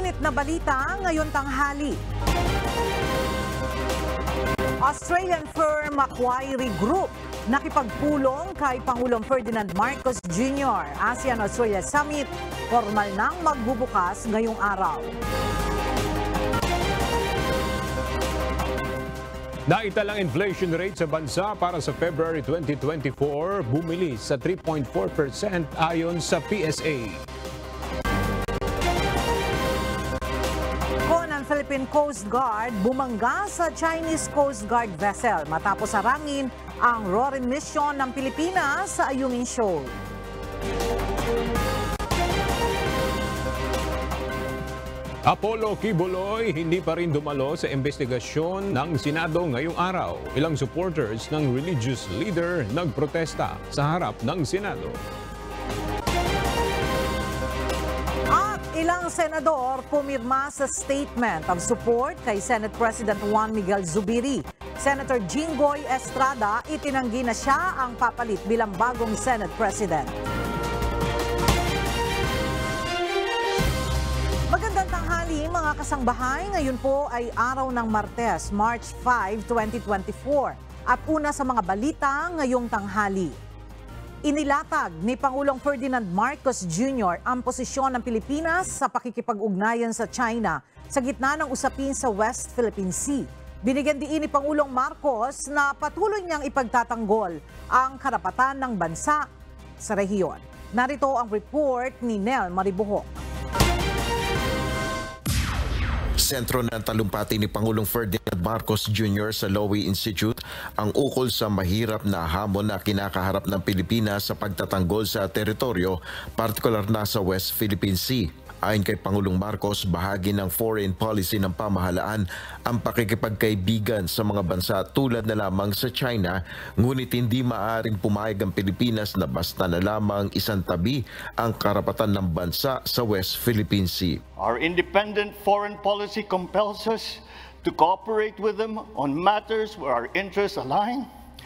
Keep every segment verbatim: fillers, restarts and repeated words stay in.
Mainit na balita ngayon tanghali. Australian firm Macquarie Group nakipagpulong kay Pangulong Ferdinand Marcos Junior ASEAN-Australia Summit, formal nang magbubukas ngayong araw. Naitalang inflation rate sa bansa para sa February twenty twenty-four bumili sa three point four percent ayon sa P S A. Philippine Coast Guard bumangga sa Chinese Coast Guard vessel matapos harangin ang Rorin mission ng Pilipinas sa Ayungin Shoal. Apollo Kibuloy hindi pa rin dumalo sa investigasyon ng Senado ngayong araw. Ilang supporters ng religious leader nagprotesta sa harap ng Senado. Ilang senador pumirma sa statement of support kay Senate President Juan Miguel Zubiri. Senator Jinggoy Estrada itinanggi na siya ang papalit bilang bagong Senate President. Magandang tanghali mga kasangbahay. Ngayon po ay araw ng Martes, March five, twenty twenty-four. At una sa mga balita ngayong tanghali. Inilatag ni Pangulong Ferdinand Marcos Junior ang posisyon ng Pilipinas sa pakikipag-ugnayan sa China sa gitna ng usapin sa West Philippine Sea. Binigyan diin ni Pangulong Marcos na patuloy niyang ipagtatanggol ang karapatan ng bansa sa rehiyon. Narito ang report ni Nel Maribuhok. Sentro ng talumpati ni Pangulong Ferdinand Marcos Junior sa Lowy Institute ang ukol sa mahirap na hamon na kinakaharap ng Pilipinas sa pagtatanggol sa teritoryo, partikular na sa West Philippine Sea. Ayon kay Pangulong Marcos, bahagi ng foreign policy ng pamahalaan ang pakikipagkaibigan sa mga bansa tulad na lamang sa China, ngunit hindi maaaring pumayag ang Pilipinas na basta na lamang isang tabi ang karapatan ng bansa sa West Philippine Sea. Our independent foreign policy compels us to cooperate with them on matters where our interests align,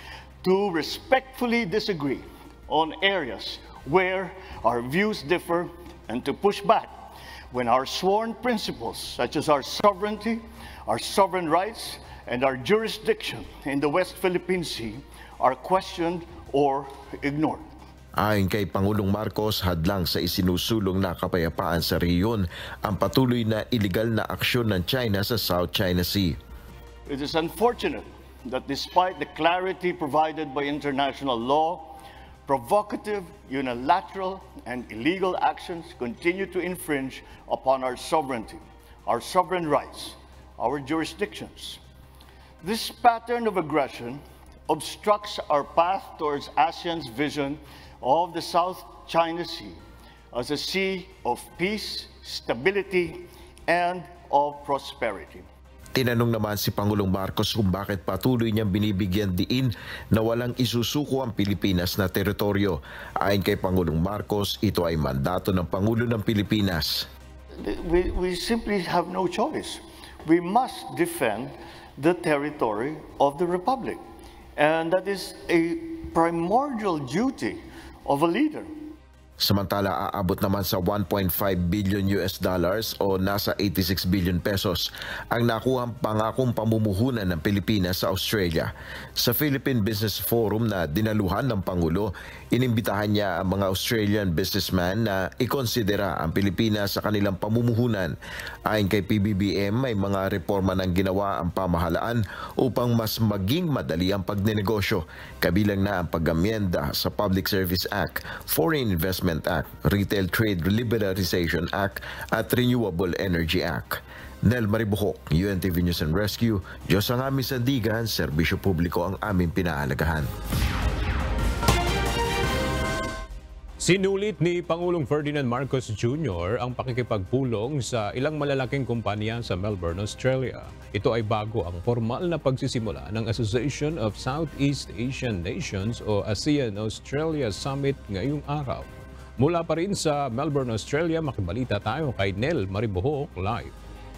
to respectfully disagree on areas where our views differ, and to push back when our sworn principles, such as our sovereignty, our sovereign rights, and our jurisdiction in the West Philippine Sea, are questioned or ignored. Ayon kay Pangulong Marcos, hadlang sa isinusulong na kapayapaan sa rehiyon ang patuloy na iligal na aksyon ng China sa South China Sea. It is unfortunate that despite the clarity provided by international law, provocative, unilateral, and illegal actions continue to infringe upon our sovereignty, our sovereign rights, our jurisdictions. This pattern of aggression obstructs our path towards ASEAN's vision of the South China Sea as a sea of peace, stability, and of prosperity. Tinanong naman si Pangulong Marcos kung bakit patuloy niyang binibigyan diin na walang isusuko ang Pilipinas na teritoryo. Ayon kay Pangulong Marcos, ito ay mandato ng Pangulo ng Pilipinas. We, we simply have no choice. We must defend the territory of the Republic. And that is a primordial duty of a leader. Samantala, aabot naman sa one point five billion U S dollars o nasa eighty-six billion pesos ang nakuhang pangakong pamumuhunan ng Pilipinas sa Australia. Sa Philippine Business Forum na dinaluhan ng Pangulo, inimbitahan niya ang mga Australian businessman na ikonsidera ang Pilipinas sa kanilang pamumuhunan. Ayon kay P B B M, may mga reforma ng ginawa ang pamahalaan upang mas maging madali ang pagnenegosyo. Kabilang na ang pag-amyenda sa Public Service Act, Foreign Investment Act, Retail Trade Liberalization Act at Renewable Energy Act. Nel Maribuhok, U N T V News and Rescue. Diyos ang aming sandigan, serbisyo publiko ang aming pinahalagahan. Sinulit ni Pangulong Ferdinand Marcos Junior ang pakikipagpulong sa ilang malalaking kumpanya sa Melbourne, Australia. Ito ay bago ang formal na pagsisimula ng Association of Southeast Asian Nations o ASEAN-Australia Summit ngayong araw. Mula pa rin sa Melbourne, Australia, makibalita tayo kay Nel Maribuhok live.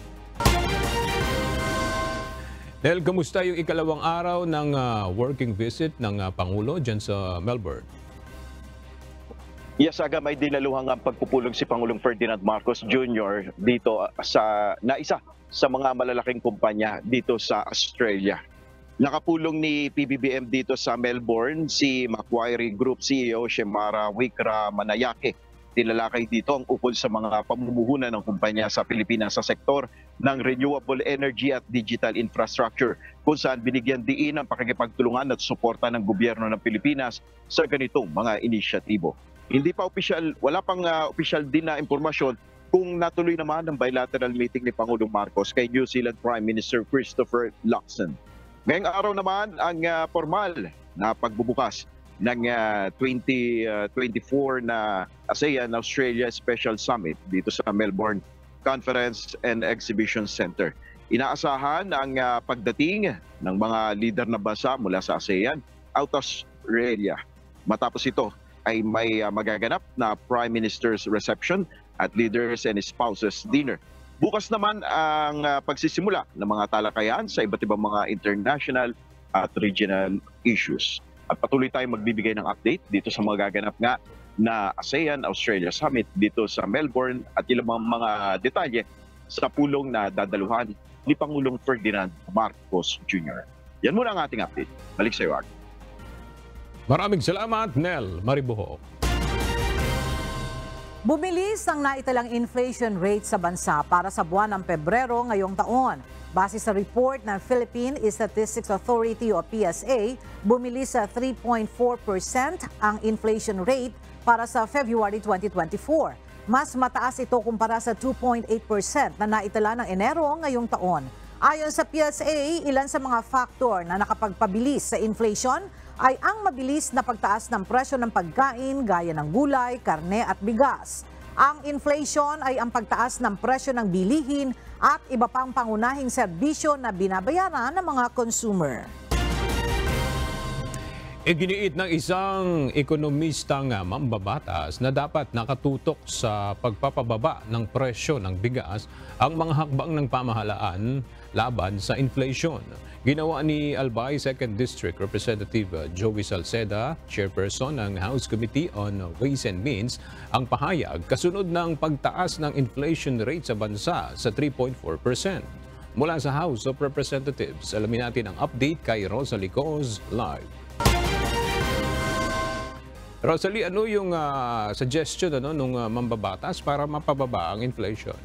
Nel, kamusta yung ikalawang araw ng uh, working visit ng uh, Pangulo dyan sa Melbourne? Yes, aga may dinaluhang ang pagpupulong si Pangulong Ferdinand Marcos Junior dito sa na isa sa mga malalaking kumpanya dito sa Australia. Nakapulong ni P B B M dito sa Melbourne si Macquarie Group C E O Shemara Wicra Manayake. Tinalakay dito ang ukol sa mga pamumuhunan ng kumpanya sa Pilipinas sa sektor ng renewable energy at digital infrastructure, kung saan binigyan diin ang pakikipagtulungan at suporta ng gobyerno ng Pilipinas sa ganitong mga inisyatibo. Hindi pa opisyal, wala pang uh, opisyal din na impormasyon kung natuloy naman ang bilateral meeting ni Pangulong Marcos kay New Zealand Prime Minister Christopher Luxon. Ngayong araw naman ang uh, formal na pagbubukas ng uh, twenty twenty-four na ASEAN Australia Special Summit dito sa Melbourne Conference and Exhibition Center. Inaasahan ang uh, pagdating ng mga leader na bansa mula sa ASEAN out of Australia. Matapos ito ay may uh, magaganap na Prime Minister's reception at Leaders and Spouses Dinner. Bukas naman ang uh, pagsisimula ng mga talakayan sa iba't ibang mga international at regional issues. At patuloy tayong magbibigay ng update dito sa mga gaganap nga na ASEAN Australia Summit dito sa Melbourne at ilang mga detalye sa pulong na dadaluhan ni Pangulong Ferdinand Marcos Junior Yan muna ang ating update. Balik sa iyo, Art. Maraming salamat, Nel Maribuho. Bumilis ang naitalang inflation rate sa bansa para sa buwan ng Pebrero ngayong taon. Base sa report ng Philippine Statistics Authority o P S A, bumilis sa three point four percent ang inflation rate para sa February twenty twenty-four. Mas mataas ito kumpara sa two point eight percent na naitala ng Enero ngayong taon. Ayon sa P S A, ilan sa mga faktor na nakapagpabilis sa inflation ay ang mabilis na pagtaas ng presyo ng pagkain gaya ng gulay, karne at bigas. Ang inflation ay ang pagtaas ng presyo ng bilihin at iba pang pangunahing serbisyo na binabayaran ng mga consumer. Iginiit ng isang ekonomistang mambabatas na dapat nakatutok sa pagpapababa ng presyo ng bigas ang mga hakbang ng pamahalaan laban sa inflation. Ginawa ni Albay second District Representative Joey Salceda, chairperson ng House Committee on Ways and Means, ang pahayag kasunod ng pagtaas ng inflation rate sa bansa sa three point four percent. Mula sa House of Representatives, alamin natin ang update kay Rosalie Coz live. Rosalie, ano yung uh, suggestion ano, nung uh, mambabatas para mapababa ang inflation?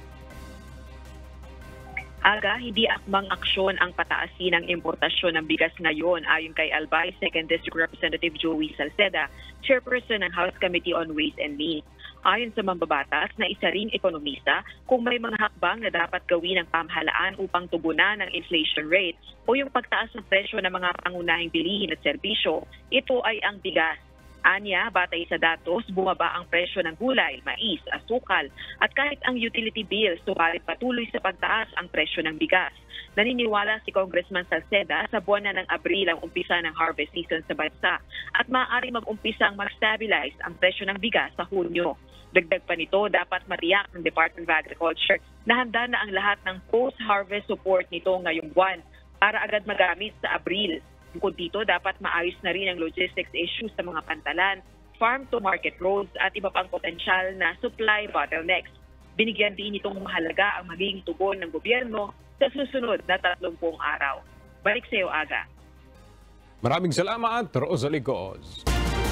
Aga, hindi akmang aksyon ang pataasin ng importasyon ng bigas ngayon ayon kay Albay second District Representative Joey Salceda, chairperson ng House Committee on Ways and Means. Ayon sa mambabatas na isa ring ekonomista, kung may mga hakbang na dapat gawin ng pamahalaan upang tugunan ang inflation rate o yung pagtaas ng presyo ng mga pangunahing bilihin at serbisyo, ito ay ang bigas. Anya, batay sa datos, bumaba ang presyo ng gulay, mais, asukal at kahit ang utility bills, subalit patuloy sa pagtaas ang presyo ng bigas. Naniniwala si Congressman Salceda sa buwan na ng Abril ang umpisa ng harvest season sa bansa at maaari mag-umpisa ang mag-stabilize ang presyo ng bigas sa Hunyo. Dagdag pa nito, dapat matiyak ng Department of Agriculture na handa na ang lahat ng post-harvest support nito ngayong buwan para agad magamit sa Abril. Bukod dito, dapat maayos na rin ang logistics issues sa mga pantalan, farm-to-market roads at iba pang potensyal na supply bottlenecks. Binigyan din itong mahalaga ang magiging tugon ng gobyerno sa susunod na tatlumpung araw. Balik sa iyo, Aga. Maraming salamat, Rosalie Coz.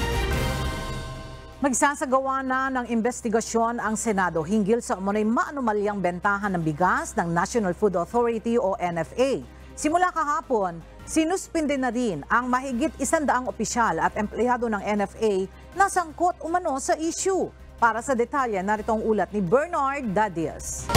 Magsasagawa na ng investigasyon ang Senado hinggil sa umunay maanumalyang bentahan ng bigas ng National Food Authority o N F A. Simula kahapon, sinuspinde na rin ang mahigit isandaang opisyal at empleyado ng N F A na sangkot umano sa issue. Para sa detalye, narito ang ulat ni Bernard Dadias.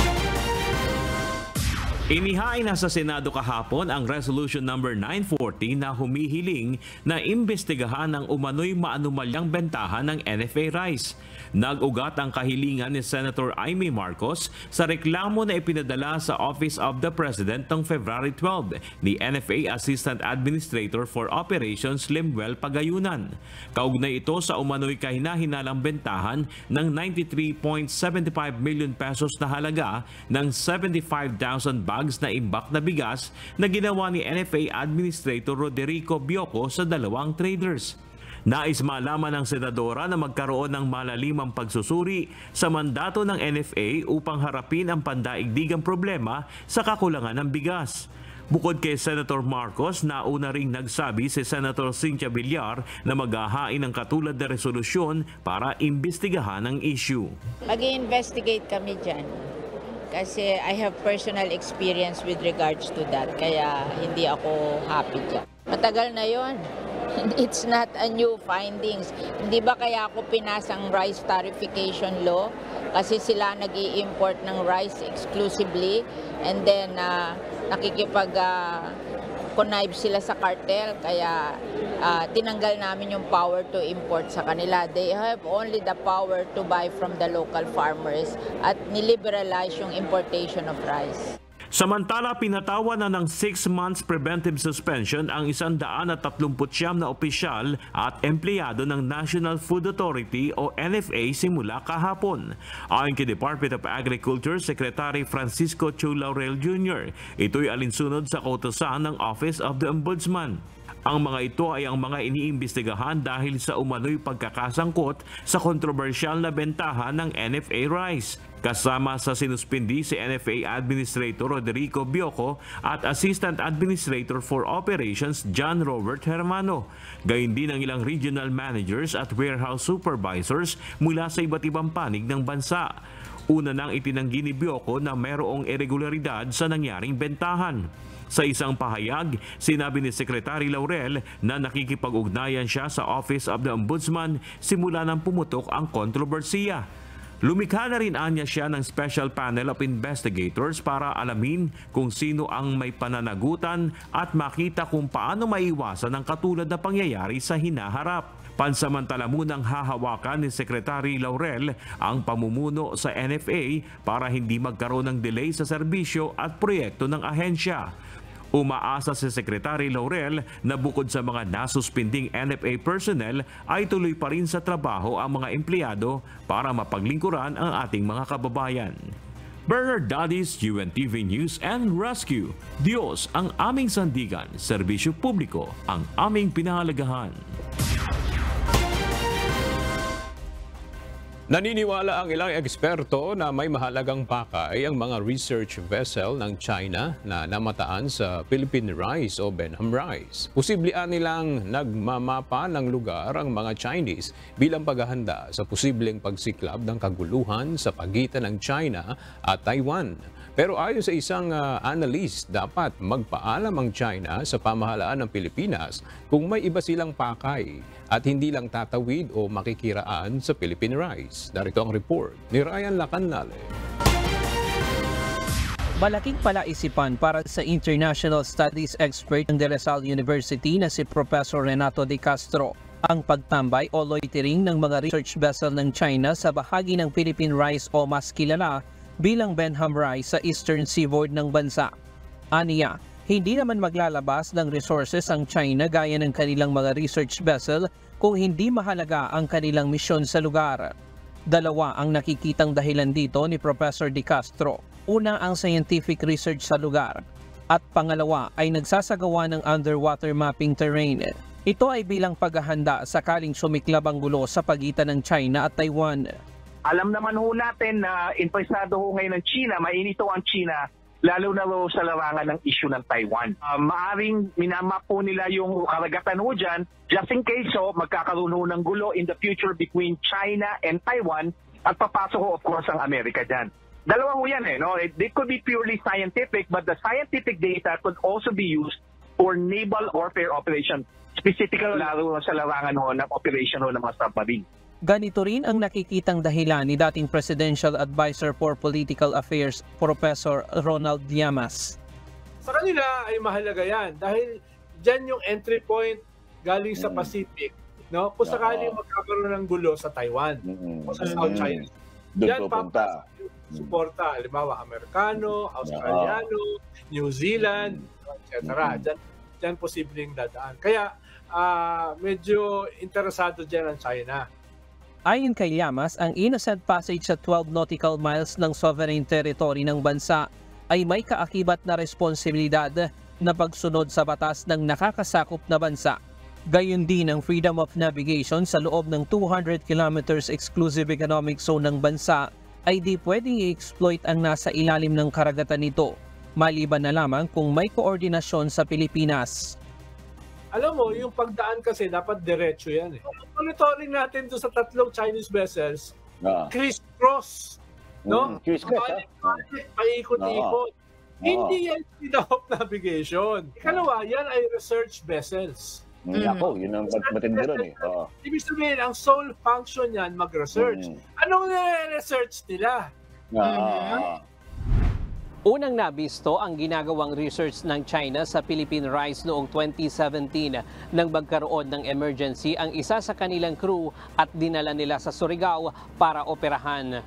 Inihain na sa Senado kahapon ang Resolution number nine forty na humihiling na imbestigahan ang umano'y maanumalyang bentahan ng N F A rice. Nag-ugat ang kahilingan ni Senator Amy Marcos sa reklamo na ipinadala sa Office of the President noong February twelve ni N F A Assistant Administrator for Operations Lemuel Pagayunan. Kaugnay ito sa umano'y kahinahinalang bentahan ng ninety-three point seven five million pesos na halaga ng seventy-five thousand bags na imbak na bigas na ginawa ni N F A Administrator Roderico Bioco sa dalawang traders. Nais malaman ng senadora na magkaroon ng malalimang pagsusuri sa mandato ng N F A upang harapin ang pandaigdigang problema sa kakulangan ng bigas. Bukod kay Senator Marcos, nauna ring nagsabi si Senator Cynthia Villar na maghahain ng katulad na resolusyon para imbestigahan ang issue. Mag-i-investigate kami dyan kasi I have personal experience with regards to that, kaya hindi ako happy dyan. Matagal na yon. It's not a new findings. Hindi ba kaya ako pinasang rice tarification law? Kasi sila nag-i-import ng rice exclusively and then uh, nakikipag uh, connive sila sa cartel, kaya uh, tinanggal namin yung power to import sa kanila. They have only the power to buy from the local farmers at niliberalize yung importation of rice. Samantala, pinatawa na ng six months preventive suspension ang one hundred thirty-nine na opisyal at empleyado ng National Food Authority o N F A simula kahapon. Ayon kay Department of Agriculture Secretary Francisco Chu Laurel Junior, ito'y alinsunod sa kautusan ng Office of the Ombudsman. Ang mga ito ay ang mga iniimbestigahan dahil sa umano'y pagkakasangkot sa kontrobersyal na bentahan ng N F A rice. Kasama sa sinuspindi si N F A Administrator Roderico Bioco at Assistant Administrator for Operations John Robert Hermano. Gayun din ang ilang regional managers at warehouse supervisors mula sa iba't ibang panig ng bansa. Una nang itinanggi ni Bioco na mayroong irregularidad sa nangyaring bentahan. Sa isang pahayag, sinabi ni Secretary Laurel na nakikipag-ugnayan siya sa Office of the Ombudsman simula nang pumutok ang kontrobersiya. Lumikha na rin anya siya ng special panel of investigators para alamin kung sino ang may pananagutan at makita kung paano maiwasan ang katulad na pangyayari sa hinaharap. Pansamantala munang hahawakan ni Secretary Laurel ang pamumuno sa N F A para hindi magkaroon ng delay sa serbisyo at proyekto ng ahensya. Umaasa si Secretary Laurel na bukod sa mga nasuspinding N F A personnel ay tuloy pa rin sa trabaho ang mga empleyado para mapaglingkuran ang ating mga kababayan. Bernard Dadis, U N T V News and Rescue. Diyos ang aming sandigan, serbisyo publiko ang aming pinahalagahan. Naniniwala ang ilang eksperto na may mahalagang pakay ang mga research vessel ng China na namataan sa Philippine Rice o Benham Rice. Posiblian nilang nagmamapa ng lugar ang mga Chinese bilang paghahanda sa posibleng pagsiklab ng kaguluhan sa pagitan ng China at Taiwan. Pero ayon sa isang uh, analyst, dapat magpaalam ang China sa pamahalaan ng Pilipinas kung may iba silang pakay at hindi lang tatawid o makikiraan sa Philippine Rice. Darito ang report ni Ryan Lacanale. Malaking palaisipan para sa international studies expert ng De La Salle University na si Professor Renato De Castro ang pagtambay o loitering ng mga research vessel ng China sa bahagi ng Philippine Rice o mas kilala bilang Benham Rice sa eastern seaboard ng bansa. Aniya, hindi naman maglalabas ng resources ang China gaya ng kanilang mga research vessel kung hindi mahalaga ang kanilang misyon sa lugar. Dalawa ang nakikitang dahilan dito ni Professor De Castro. Una ang scientific research sa lugar at pangalawa ay nagsasagawa ng underwater mapping terrain. Ito ay bilang paghahanda sakaling sumiklab ang gulo sa pagitan ng China at Taiwan. Alam naman ho natin na interesado ho ngayon ng China, mainito ang China, lalo na ho sa larangan ng issue ng Taiwan. Uh, maaring minamap po nila yung karagatan ho dyan, just in case ho, magkakaroon ho ng gulo in the future between China and Taiwan at papasok ho of course ang Amerika dyan. Dalawa ho yan eh, no? It, it could be purely scientific, but the scientific data could also be used for naval warfare operation, specifically lalo sa larangan ho ng operation ho ng mga submarine. Ganito rin ang nakikitang dahilan ni dating Presidential Advisor for Political Affairs, Professor Ronald Llamas. Sa kanila ay mahalaga yan dahil dyan yung entry point galing sa Pacific. No? Kung sakaling magkakaroon ng gulo sa Taiwan o sa South China. Diyan papasok yung suporta. Halimbawa, Amerikano, Australiano, New Zealand, et cetera. Diyan, diyan posibleng dadaan. Kaya uh, medyo interesado dyan ang China. Ayon kay Llamas, ang innocent passage sa twelve nautical miles ng sovereign territory ng bansa ay may kaakibat na responsibilidad na pagsunod sa batas ng nakakasakop na bansa. Gayon din ang freedom of navigation sa loob ng two hundred kilometers exclusive economic zone ng bansa ay di pwedeng i-exploit ang nasa ilalim ng karagatan nito, maliban na lamang kung may koordinasyon sa Pilipinas. Alam mo, yung pagdaan kasi dapat diretso yan eh. Monitoring natin doon sa tatlong Chinese vessels, Ah. criss-cross. No? Mm, criss-cross, ah. Paikot-ikot. Oo. Hindi yan freedom of navigation. Ikalawa, yan ay research vessels. Mm. Ako, yun ang matindi ron eh. Oo. Ibig sabihin, ang sole function yan mag-research. Mm. Anong nire-research nila? Ah. Unang nabisto ang ginagawang research ng China sa Philippine rice noong twenty seventeen nang magkaroon ng emergency ang isa sa kanilang crew at dinala nila sa Surigao para operahan.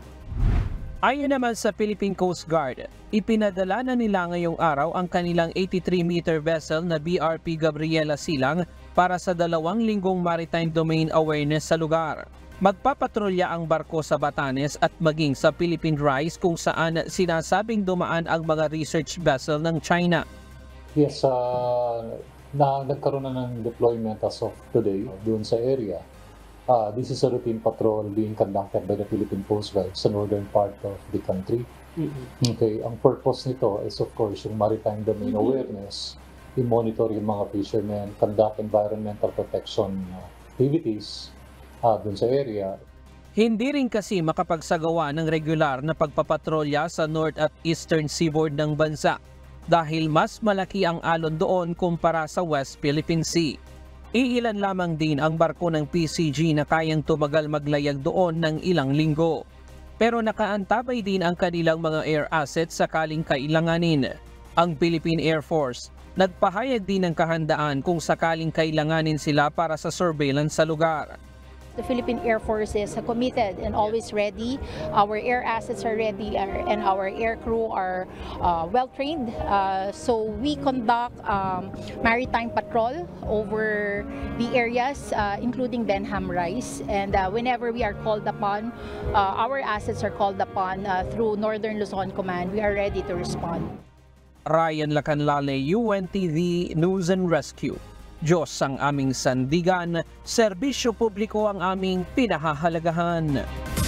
Ayon naman sa Philippine Coast Guard, ipinadala na nila ngayong araw ang kanilang eighty-three meter vessel na B R P Gabriela Silang para sa dalawang linggong maritime domain awareness sa lugar. Magpapatrolya ang barko sa Batanes at maging sa Philippine Rice kung saan sinasabing dumaan ang mga research vessel ng China. Yes, uh, na, nagkaroon na ng deployment as of today doon sa area. Uh, this is a routine patrol being conducted by the Philippine Coast Guard sa northern part of the country. Mm-hmm. Okay, ang purpose nito is of course yung maritime domain mm-hmm. awareness, i-monitor yung mga fishermen, conduct environmental protection activities uh, dun sa area. Hindi rin kasi makapagsagawa ng regular na pagpapatrolya sa north at eastern seaboard ng bansa dahil mas malaki ang alon doon kumpara sa West Philippine Sea. Iilan lamang din ang barko ng P C G na kayang tumagal maglayag doon ng ilang linggo. Pero nakaantabay din ang kanilang mga air assets sakaling kailanganin. Ang Philippine Air Force nagpahayag din ng kahandaan kung sakaling kailanganin sila para sa surveillance sa lugar. The Philippine Air Force is committed and always ready. Our air assets are ready and our air crew are uh, well trained. Uh, so we conduct um, maritime patrol over the areas, uh, including Benham Rice. And uh, whenever we are called upon, uh, our assets are called upon uh, through Northern Luzon Command. We are ready to respond. Ryan Lacanlale, U N T V News and Rescue. Diyos ang aming sandigan, serbisyo publiko ang aming pinahahalagahan.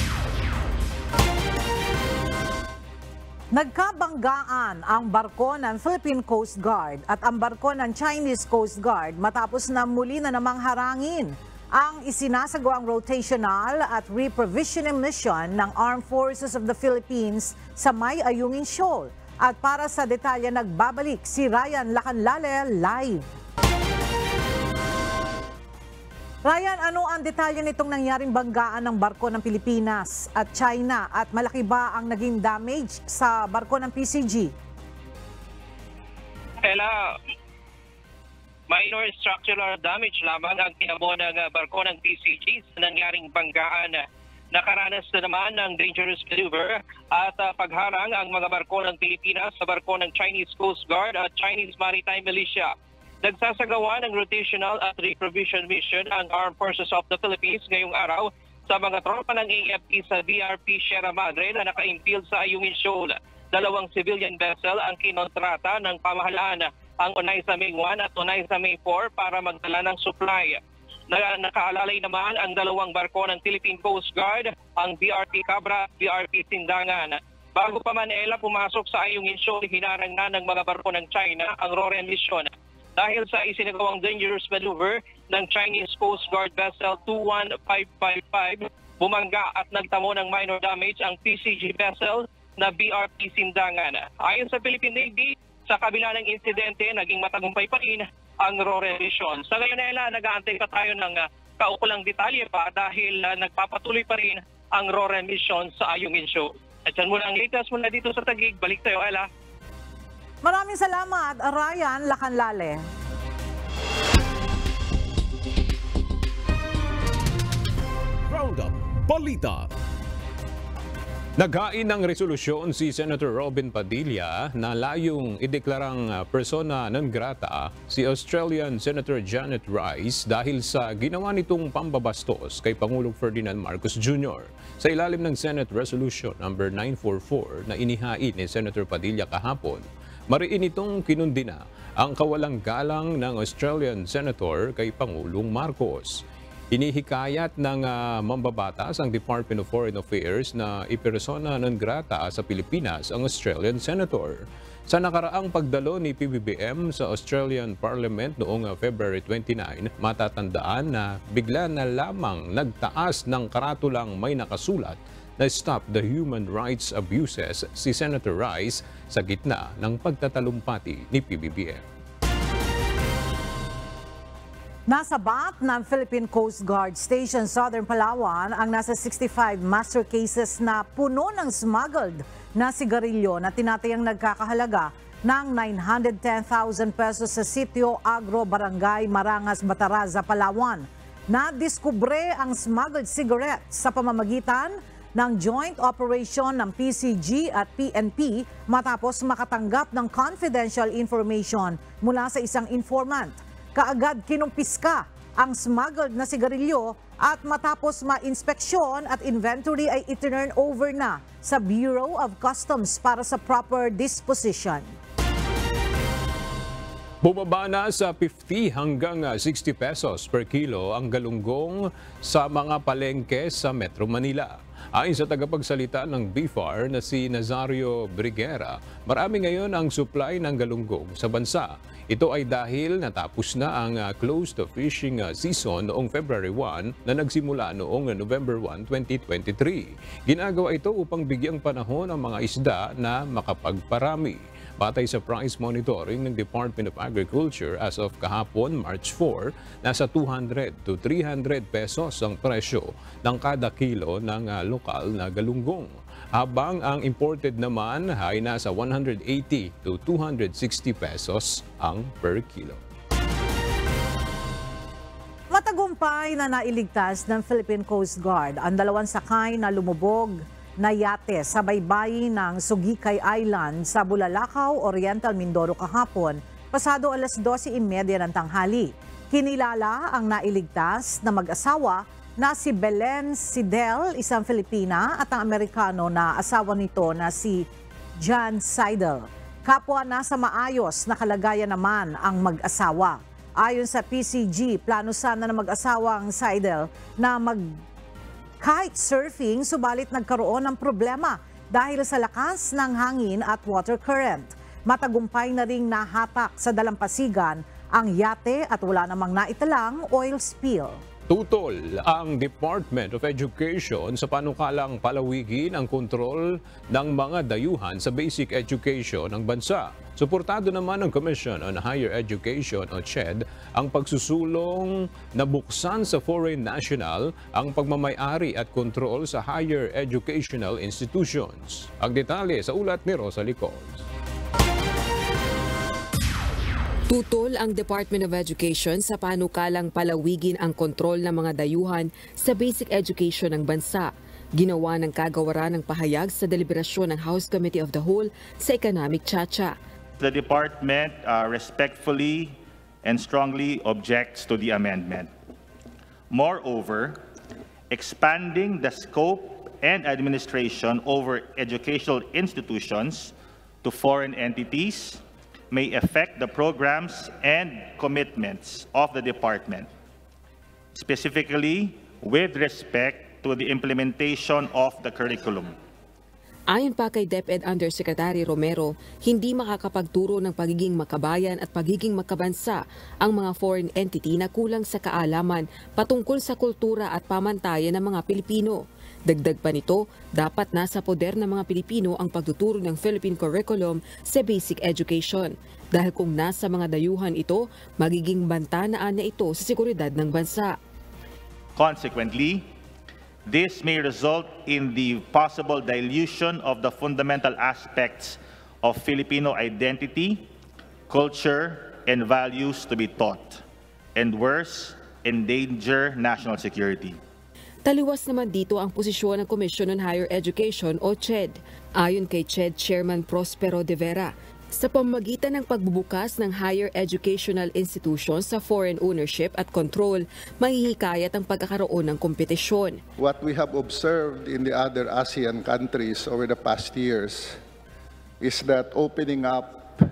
Nagkabanggaan ang barko ng Philippine Coast Guard at ang barko ng Chinese Coast Guard matapos na muli na namang harangin ang isinasagawang rotational at reprovisioning mission ng Armed Forces of the Philippines sa May Ayungin Shoal. At para sa detalye nagbabalik si Ryan Lacanlale live. Ryan, ano ang detalye nitong nangyaring banggaan ng barko ng Pilipinas at China at malaki ba ang naging damage sa barko ng P C G? Ella, minor structural damage lamang ang tinamo ng barko ng P C G sa nangyaring banggaan. Nakaranas na naman ng dangerous maneuver at uh, pagharang ang mga barko ng Pilipinas sa barko ng Chinese Coast Guard at Chinese Maritime Militia. Nagsasagawa ng rotational at reprovision mission ang Armed Forces of the Philippines ngayong araw sa mga tropa ng A F P sa B R P Sierra Madre na naka-impil sa Ayungin Shoal. Dalawang civilian vessel ang kinontrata ng pamahalaan, ang Onaysa May one at Onaysa May four para magdala ng supply. Nakaalalay naman ang dalawang barko ng Philippine Coast Guard, ang B R P Cabra at B R P Sindangan. Bago pa man Ella pumasok sa Ayungin Shoal, hinarang na ng mga barko ng China ang Roren mission. Dahil sa isinagawang dangerous maneuver ng Chinese Coast Guard vessel two one five five five, bumangga at nagtamo ng minor damage ang P C G vessel na B R P Sindangan. Ayon sa Philippine Navy, sa kabila ng insidente, naging matagumpay pa rin ang Roren mission. Sa ngayon Ella, nag-aantay pa tayo ng uh, kaukulang detalye pa dahil uh, nagpapatuloy pa rin ang Roren mission sa Ayungin Shoal. At yan muna ang latest mula dito sa Taguig. Balik tayo, Ella. Maraming salamat, Ryan Lacanlale. Roundup Balita. Naghain ng resolusyon si Senator Robin Padilla na layong ideklarang persona non grata si Australian Senator Janet Rice dahil sa ginawa nitong pambabastos kay Pangulong Ferdinand Marcos Junior Sa ilalim ng Senate Resolution number nine forty-four na inihain ni Senator Padilla kahapon, Mariin itong kinundina ang kawalang galang ng Australian Senator kay Pangulong Marcos. Hinihikayat ng uh, mambabatas ang Department of Foreign Affairs na ipersona non grata sa Pilipinas ang Australian Senator. Sa nakaraang pagdalo ni P B B M sa Australian Parliament noong February twenty-nine, matatandaan na bigla na lamang nagtaas ng karatulang may nakasulat na Stop the Human Rights Abuses si Senator Rice sa gitna ng pagtatalumpati ni P B B M. Nasa bat ng Philippine Coast Guard Station Southern Palawan ang nasa sixty-five master cases na puno ng smuggled na sigarilyo na tinatayang nagkakahalaga ng nine hundred ten thousand pesos sa Sitio Agro, Barangay Marangas, Bataraza, Palawan. Nadiskubre ang smuggled cigarettes sa pamamagitan ng joint operation ng P C G at P N P matapos makatanggap ng confidential information mula sa isang informant. Kaagad kinumpiska ang smuggled na sigarilyo at matapos ma-inspeksyon at inventory ay itinurn over na sa Bureau of Customs para sa proper disposition. Bumaba na sa fifty hanggang sixty pesos per kilo ang galunggong sa mga palengke sa Metro Manila. Ayon sa tagapagsalita ng B F A R na si Nazario Briguera, marami ngayon ang supply ng galunggong sa bansa. Ito ay dahil natapos na ang uh, closed fishing uh, season noong February first na nagsimula noong November first, twenty twenty-three. Ginagawa ito upang bigyang panahon ang mga isda na makapagparami. Batay sa price monitoring ng Department of Agriculture as of kahapon, March fourth, nasa two hundred to three hundred pesos ang presyo ng kada kilo ng uh, lokal na galunggong. Habang ang imported naman ay nasa one hundred eighty to two hundred sixty pesos ang per kilo. Matagumpay na nailigtas ng Philippine Coast Guard ang dalawang sakay na lumubog na yate sa baybayin ng Sugikay Island sa Bulalakaw, Oriental Mindoro kahapon, pasado alas dose thirty ng tanghali. Kinilala ang nailigtas na mag-asawa na si Belen Sidel, isang Filipina, at ang Amerikano na asawa nito na si John Seidel. Kapwa nasa maayos na kalagayan naman ang mag-asawa. Ayon sa P C G, plano sana ng mag-asawang Seidel na mag kite surfing, subalit nagkaroon ng problema dahil sa lakas ng hangin at water current. Matagumpay na ring nahatak sa dalampasigan ang yate at wala namang naitalang oil spill. Tutol ang Department of Education sa panukalang palawigin ang kontrol ng mga dayuhan sa basic education ng bansa. Suportado naman ng Commission on Higher Education o C H E D ang pagsusulong na buksan sa foreign national ang pagmamay-ari at kontrol sa higher educational institutions. Ang detalye sa ulat ni Rosa Licoz. Tutol ang Department of Education sa panukalang palawigin ang kontrol ng mga dayuhan sa basic education ng bansa. Ginawa ng kagawaran ng pahayag sa deliberasyon ng House Committee of the Whole sa Economic Chacha. The department uh, respectfully and strongly objects to the amendment. Moreover, expanding the scope and administration over educational institutions to foreign entities may affect the programs and commitments of the department, specifically with respect to the implementation of the curriculum. Ayon pa kay DepEd Undersecretary Romero, hindi makakapagturo ng pagiging makabayan at pagiging makabansa ang mga foreign entity na kulang sa kaalaman patungkol sa kultura at pamantayan ng mga Pilipino. Dagdag pa nito, dapat nasa poder ng mga Pilipino ang pagtuturo ng Philippine curriculum sa basic education. Dahil kung nasa mga dayuhan ito, magiging bantanaan na ito sa seguridad ng bansa. Consequently, this may result in the possible dilution of the fundamental aspects of Filipino identity, culture, and values to be taught, and worse, endanger national security. Taliwas naman dito ang posisyon ng Commission on Higher Education o C H E D. Ayon kay C H E D Chairman Prospero de Vera, sa pamamagitan ng pagbubukas ng higher educational institutions sa foreign ownership at control, mahihikayat ang pagkakaroon ng kompetisyon. What we have observed in the other ASEAN countries over the past years is that opening up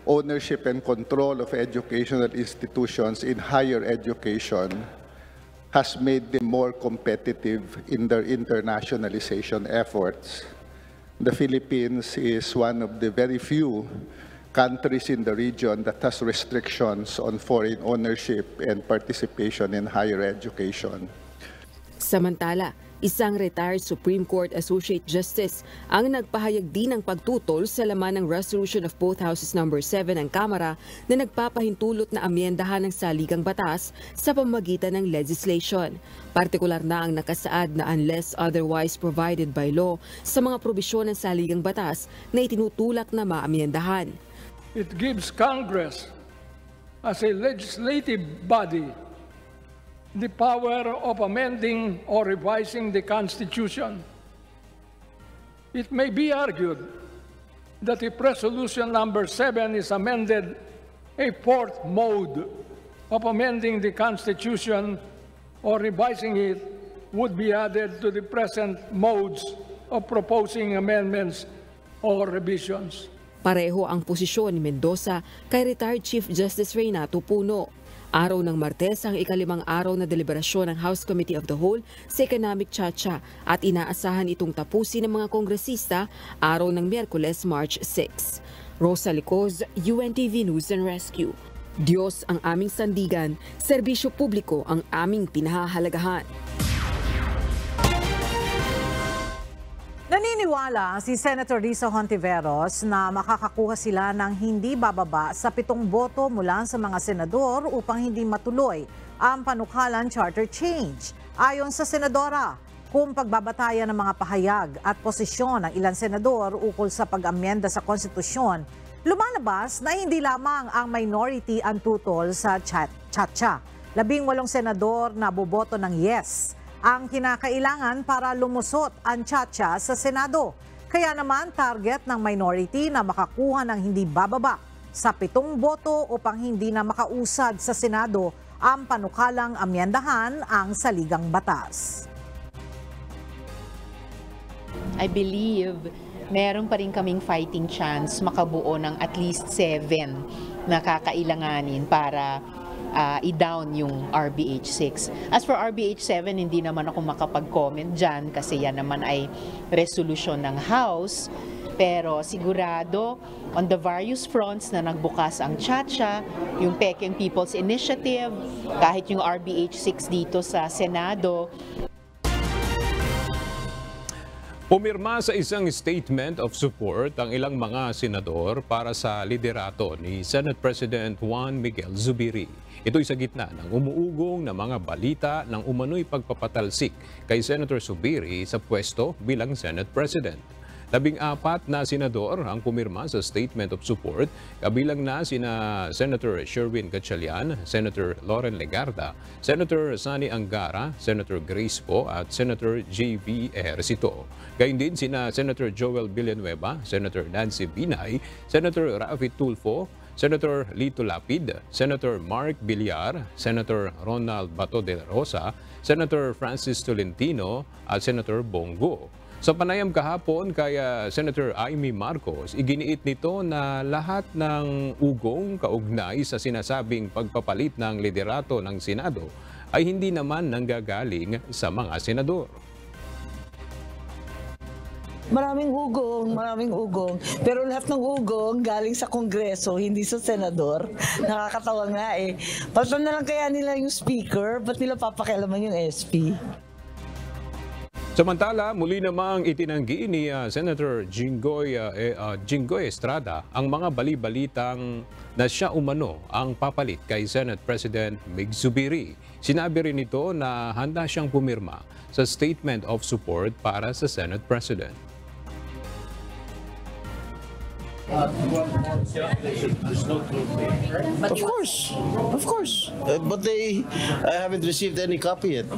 ownership and control of educational institutions in higher education has made them more competitive in their internationalization efforts. The Philippines is one of the very few countries in the region that has restrictions on foreign ownership and participation in higher education. Samantala, isang retired Supreme Court Associate Justice ang nagpahayag din ng pagtutol sa laman ng resolution of both houses number seven ng Kamara na nagpapahintulot na amyendahan ng saligang batas sa pamamagitan ng legislation. Partikular na ang nakasaad na unless otherwise provided by law sa mga probisyon ng saligang batas na itinutulak na maamyendahan. It gives Congress, as a legislative body, the power of amending or revising the Constitution. It may be argued that if Resolution number seven is amended, a fourth mode of amending the Constitution or revising it would be added to the present modes of proposing amendments or revisions. Pareho ang posisyon ni Mendoza kay retired Chief Justice Renato Puno. Araw ng Martes ang ikalimang araw na deliberasyon ng House Committee of the Whole sa Economic Chacha at inaasahan itong tapusin ng mga kongresista araw ng Miyerkules, March six. Rosa Licoz, U N T V News and Rescue. Diyos ang aming sandigan, serbisyo publiko ang aming pinahahalagahan. Naniniwala si Senator Risa Hontiveros na makakakuha sila ng hindi bababa sa pitong boto mula sa mga senador upang hindi matuloy ang panukalan charter change. Ayon sa senadora, kung pagbabatayan ng mga pahayag at posisyon ng ilang senador ukol sa pag-amyenda sa konstitusyon, lumalabas na hindi lamang ang minority ang tutol sa Chacha. Labing walong senador na boboto ng yes ang kinakailangan para lumusot ang Chacha sa Senado. Kaya naman target ng minority na makakuha ng hindi bababa sa pitong boto upang hindi na makausad sa Senado ang panukalang amyendahan ang saligang batas. I believe meron pa rin kaming fighting chance makabuo ng at least seven na kakailanganin para Uh, i-down yung R B H six. As for R B H seven, hindi naman ako makapag-comment dyan kasi yan naman ay resolution ng House. Pero sigurado, on the various fronts na nagbukas ang Chacha, yung Peking People's Initiative, kahit yung R B H six dito sa Senado, pumirma sa isang statement of support ang ilang mga senador para sa liderato ni Senate President Juan Miguel Zubiri. Ito'y sa gitna ng umuugong na mga balita ng umano'y pagpapatalsik kay Senator Zubiri sa pwesto bilang Senate President. Labing apat na senador ang pumirma sa statement of support, kabilang na sina Senator Sherwin Gatchalian, Senator Loren Legarda, Senator Sani Angara, Senator Grace Poe at Senator J B Ejercito. Gayun din sina Senator Joel Villanueva, Senator Nancy Binay, Senator Rafi Tulfo, Senator Lito Lapid, Senator Mark Villar, Senator Ronald Bato de la Rosa, Senator Francis Tolentino at Senator Bongo. Sa panayam kahapon kay Senator Amy Marcos, iginiit nito na lahat ng ugong kaugnay sa sinasabing pagpapalit ng liderato ng Senado ay hindi naman nanggagaling sa mga senador. Maraming ugong, maraming ugong. Pero lahat ng ugong galing sa Kongreso, hindi sa Senador. Nakakatawa nga eh. Palitan na lang kaya nila yung speaker, ba't nila papakialaman yung S P? Samantala, muli namang itinanggi ni uh, Senator Jinggoy, uh, uh, Jinggoy Estrada ang mga bali-balitang na siya umano ang papalit kay Senate President Mig Zubiri. Sinabi rin ito na handa siyang pumirma sa statement of support para sa Senate President. Of course, of course. Uh, but they, I haven't received any copy yet.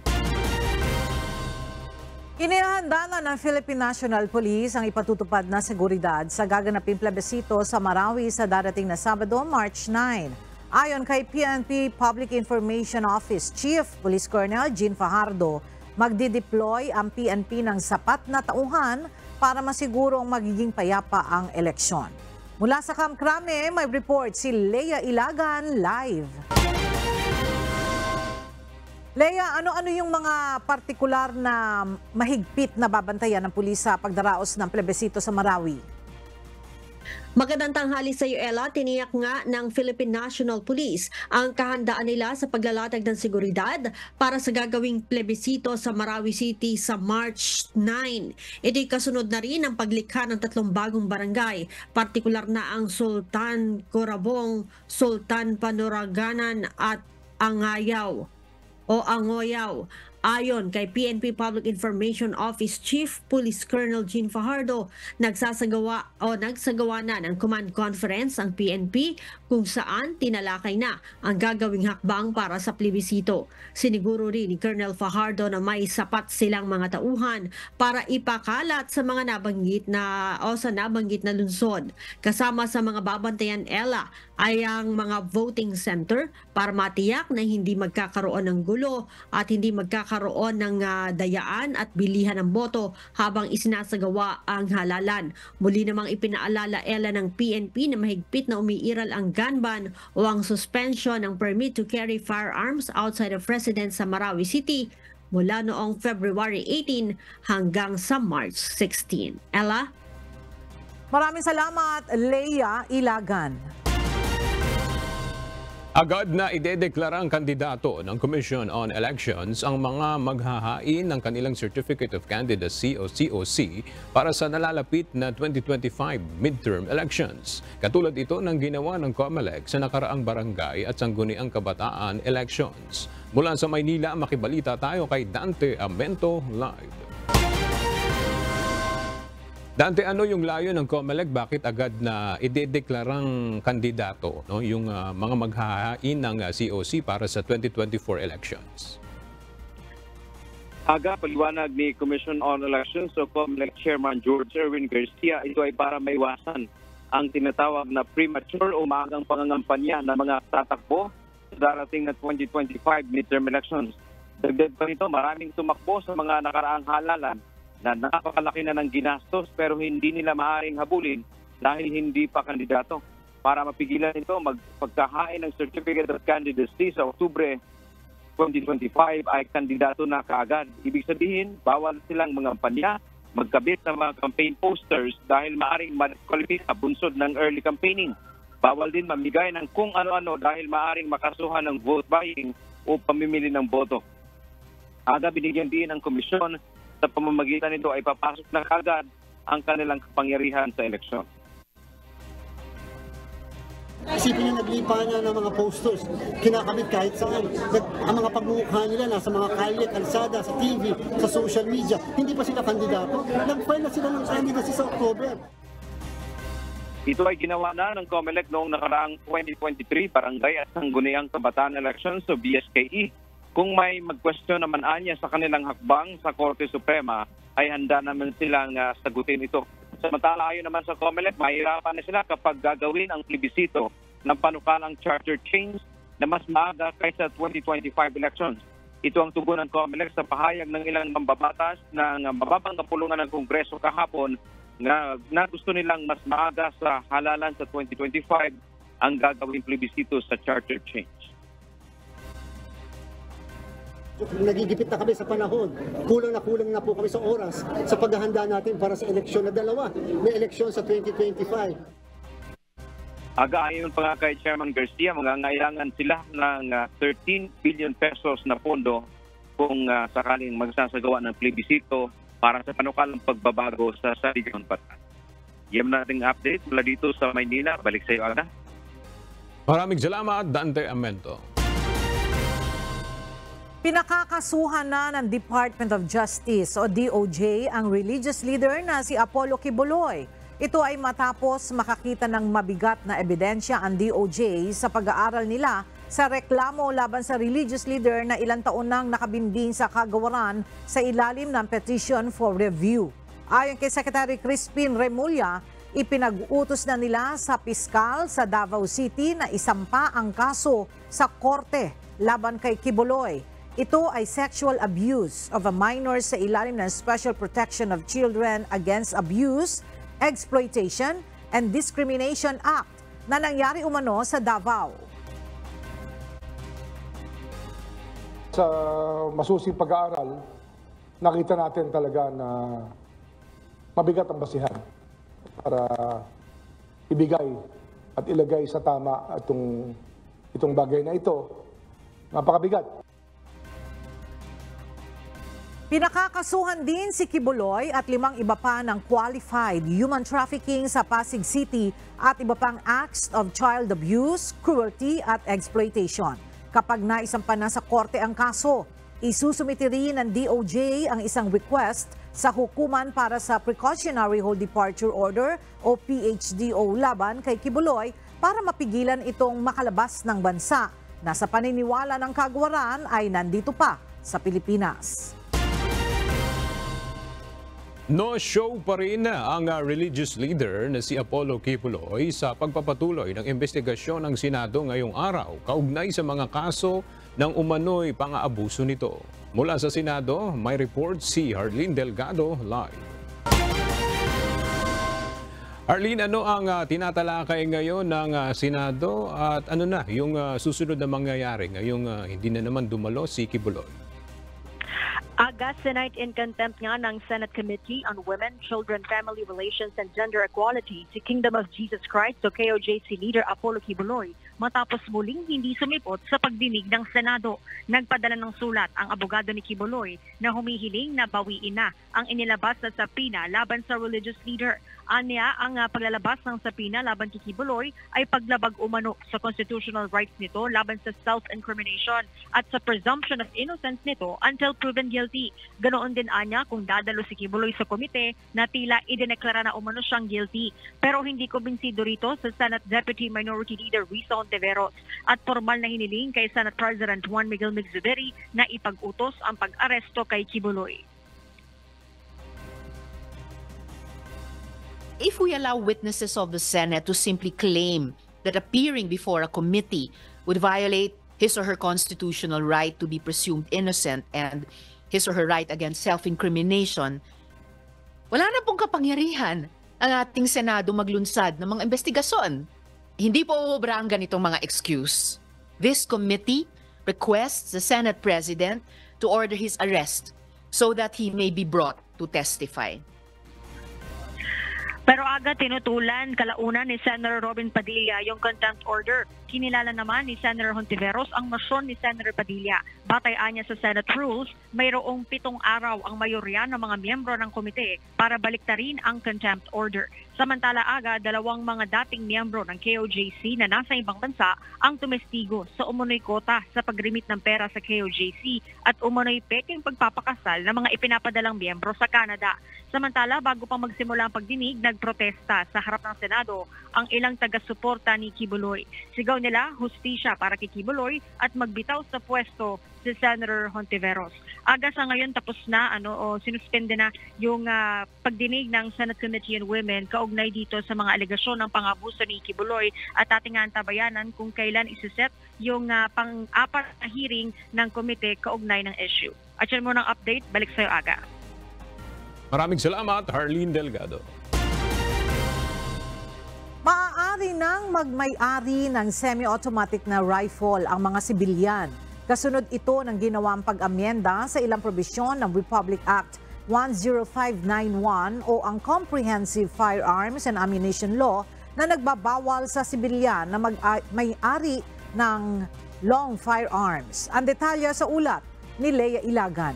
Inihanda na ng Philippine National Police ang ipatutupad na seguridad sa gaganaping plebisito sa Marawi sa darating na Sabado, March nine. Ayon kay P N P Public Information Office Chief Police Colonel Jean Fajardo, magdideploy ang P N P ng sapat na tauhan para masigurong magiging payapa ang eleksyon. Mula sa Kamkrame, may report si Leia Ilagan live. Leia, ano-ano yung mga partikular na mahigpit na babantayan ng pulis sa pagdaraos ng plebisito sa Marawi? Magandang tanghali sa iyo, Ella. Tiniyak nga ng Philippine National Police ang kahandaan nila sa paglalatag ng seguridad para sa gagawing plebisito sa Marawi City sa March nine. Ito'y kasunod na rin ang paglikha ng tatlong bagong barangay, partikular na ang Sultan Corabong, Sultan Panuraganan at Angayaw o Angoyaw. Ayon kay P N P Public Information Office Chief Police Colonel Jean Fajardo, nagsasagawa o nagsagawa na ng command conference ang P N P kung saan tinalakay na ang gagawing hakbang para sa plebisito. Siniguro rin ni Colonel Fajardo na may sapat silang mga tauhan para ipakalat sa mga nabanggit na o sa nabanggit na lungsod. Kasama sa mga babantayan, Ella, ay ang mga voting center para matiyak na hindi magkakaroon ng gulo at hindi magkakaroon ng uh, dayaan at bilihan ng boto habang isinasagawa ang halalan. Muli namang ipinaalala, Ella, ng P N P na mahigpit na umiiral ang gun ban o ang suspension ng permit to carry firearms outside of residence sa Marawi City mula noong February eighteen hanggang sa March sixteen. Ella? Maraming salamat, Leia Ilagan. Agad na idedeklara ang kandidato ng Commission on Elections ang mga maghahain ng kanilang Certificate of Candidacy o C O C para sa nalalapit na twenty twenty-five midterm elections. Katulad ito ng ginawa ng COMELEC sa nakaraang barangay at sangguniang kabataan elections. Mula sa Maynila, makibalita tayo kay Dante Amento live. Dante, ano yung layo ng COMELEC? Bakit agad na idedeklarang kandidato, no, yung uh, mga maghahain ng uh, C O C para sa twenty twenty-four elections? Aga, paliwanag ni Commission on Elections o COMELEC Chairman George Erwin Garcia, ito ay para maiwasan ang tinatawag na premature o maagang pangangampanya ng mga tatakbo sa darating na twenty twenty-five midterm elections. Dagdag pa nito, maraming tumakbo sa mga nakaraang halalan na napakalaki na ng ginastos pero hindi nila maaaring habulin dahil hindi pa kandidato. Para mapigilan ito, magpagkahain ng Certificate of Candidacy sa Oktubre twenty twenty-five ay kandidato na kaagad. Ibig sabihin, bawal silang mangampanya, magkabit ng mga campaign posters dahil maaaring ma-disqualify sa bunsod ng early campaigning. Bawal din mamigay ng kung ano-ano dahil maaaring makasuhan ng vote buying o pamimili ng boto. Aga, binigyan din ng komisyon sa pamamagitan nito ay papasok na kagad ang kanilang kapangyarihan sa eleksyon. Isipin niyo, naglipa niya ng mga posters, kinakabit kahit saan. Ang mga pagmumukha nila nasa mga kalye, kalsada, sa T V, sa social media. Hindi pa sila kandidato. Nag-file na sila ng candidacy sa October. Ito ay ginawa na ng COMELEC noong nakaraang twenty twenty-three Barangay at Sangguniang Kabataan Elections o B S K E. Kung may mag-question naman anya sa kanilang hakbang sa Korte Suprema, ay handa naman silang uh, sagutin ito. Samantala, ayon naman sa COMELEC, mahirapan na sila kapag gagawin ang plebisito ng panukalang charter change na mas maaga kaysa twenty twenty-five elections. Ito ang tugon ng COMELEC sa pahayag ng ilang mambabatas ng mababang kapulungan ng Kongreso kahapon na, na gusto nilang mas maaga sa halalan sa twenty twenty-five ang gagawin plebisito sa charter change. Nagigipit na kami sa panahon. Kulang na kulang na po kami sa oras sa paghahanda natin para sa eleksyon na dalawa. May eleksyon sa twenty twenty-five. Aga, ayon pa nga kay Chairman Garcia, magangailangan sila ng uh, thirteen billion pesos na pondo kung uh, sakaling magsasagawa ng plebisito para sa panukalang pagbabago sa Sarigon Bataan. Yan nating update mula dito sa Maynila. Balik sa iyo, Aga. Maraming salamat, Dante Amento. Pinakakasuhan na ng Department of Justice o D O J ang religious leader na si Apollo Quiboloy. Ito ay matapos makakita ng mabigat na ebidensya ang D O J sa pag-aaral nila sa reklamo laban sa religious leader na ilang taon nang nakabinding sa kagawaran sa ilalim ng petition for review. Ayon kay Secretary Crispin Remulla, ipinag-utos na nila sa piskal sa Davao City na isampa ang kaso sa korte laban kay Quiboloy. Ito ay sexual abuse of a minor sa ilalim ng Special Protection of Children Against Abuse, Exploitation, and Discrimination Act na nangyari umano sa Davao. Sa masusing pag-aaral, nakita natin talaga na mabigat ang basihan para ibigay at ilagay sa tama itong, itong bagay na ito. Napakabigat. Pinakakasuhan din si Kibuloy at limang iba pa ng qualified human trafficking sa Pasig City at iba pang acts of child abuse, cruelty at exploitation. Kapag naisampa na sa korte ang kaso, isusumiti rin ng D O J ang isang request sa hukuman para sa Precautionary Hold Departure Order o P H D O laban kay Kibuloy para mapigilan itong makalabas ng bansa na sa paniniwala ng kagwaran ay nandito pa sa Pilipinas. No-show pa rin ang religious leader na si Apollo Kibuloy sa pagpapatuloy ng investigasyon ng Senado ngayong araw kaugnay sa mga kaso ng umano'y pang-aabuso nito. Mula sa Senado, may report si Harleen Delgado live. Harleen, ano ang uh, tinatalakay ngayon ng uh, Senado at ano na yung uh, susunod na mangyayari ngayong uh, hindi na naman dumalo si Kibuloy? Aga Senate in contempt nga ng Senate Committee on Women, Children, Family Relations and Gender Equality si Kingdom of Jesus Christ o K O J C leader Apollo Kibuloy matapos muling hindi sumipot sa pagdinig ng Senado. Nagpadala ng sulat ang abogado ni Kibuloy na humihiling na bawiin na ang inilabas na sapina laban sa religious leader. Anya, ang uh, paglalabas ng sapina laban kay Kibuloy ay paglabag umano sa constitutional rights nito laban sa self-incrimination at sa presumption of innocence nito until proven guilty. Ganoon din anya kung dadalo si Kibuloy sa komite na tila idineklara na umano siyang guilty. Pero hindi kumbinsido rito sa Senate Deputy Minority Leader Risa Hontiveros at formal na hiniling kay Senate President Juan Miguel Migzuderi na ipag-utos ang pag-aresto kay Kibuloy. If we allow witnesses of the Senate to simply claim that appearing before a committee would violate his or her constitutional right to be presumed innocent and his or her right against self-incrimination, wala na pong kapangyarihan ang ating Senado maglunsad ng mga investigasyon. Hindi po uubra ang ganitong mga excuse. This committee requests the Senate President to order his arrest so that he may be brought to testify. Pero aga tinutulan kalaunan ni Senator Robin Padilla yung contempt order. Kinilala naman ni Senator Hontiveros ang motion ni Senator Padilla. Batay anya sa Senate rules, mayroong pitong araw ang mayorya ng mga miyembro ng komite para baliktarin ang contempt order. Samantala aga, dalawang mga dating miyembro ng K O J C na nasa ibang bansa ang tumestigo sa umunoy kota sa pagrimit ng pera sa K O J C at umunoy peking pagpapakasal ng mga ipinapadalang miyembro sa Canada. Samantala, bago pa magsimula ang pagdinig, nagprotesta sa harap ng Senado ang ilang taga-suporta ni Kibuloy. Sigaw nila, hustisya para kay Kibuloy at magbitaw sa pwesto si Senator Hontiveros. Aga sa ngayon tapos na ano o sinuspende na yung uh, pagdinig ng Senate Committee on Women kaugnay dito sa mga alegasyon ng pang-abuso ni Kibuloy at ating antabayanan kung kailan isuset yung uh, pang-apat na hearing ng komite kaugnay ng issue. At yan mo ng update, balik sa'yo Aga. Maraming salamat, Harleen Delgado. Maaari nang magmay-ari ng semi-automatic na rifle ang mga sibilyan. Kasunod ito ng ginawang pag-amyenda sa ilang probisyon ng Republic Act one oh five nine one o ang Comprehensive Firearms and Ammunition Law na nagbabawal sa sibilyan na mag-may-ari ng long firearms. Ang detalye sa ulat ni Leia Ilagan.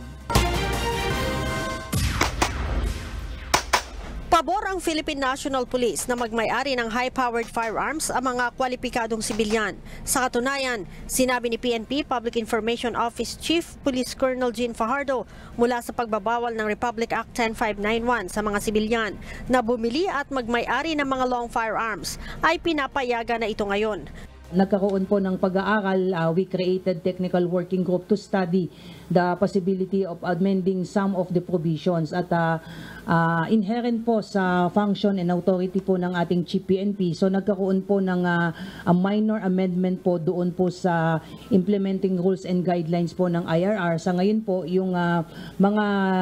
Pabor ang Philippine National Police na magmay-ari ng high-powered firearms ang mga kwalipikadong sibilyan. Sa katunayan, sinabi ni P N P Public Information Office Chief Police Colonel Jean Fajardo mula sa pagbabawal ng Republic Act ten five nine one sa mga sibilyan na bumili at magmay-ari ng mga long firearms ay pinapayagan na ito ngayon. Nagkaroon po ng pag-aaral, uh, we created technical working group to study the possibility of amending some of the provisions at uh, uh, inherent po sa function and authority po ng ating Chief P N P. So nagkaroon po ng uh, a minor amendment po doon po sa implementing rules and guidelines po ng I R R. Sa ngayon po, yung uh, mga